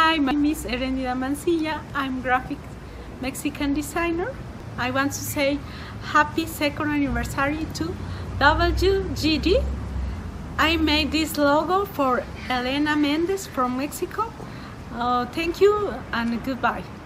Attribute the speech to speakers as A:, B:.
A: Hi, my name is Eréndida Mancilla. I'm graphic Mexican designer. I want to say happy second anniversary to WGD. I made this logo for Elena Mendez from Mexico. Thank you and goodbye.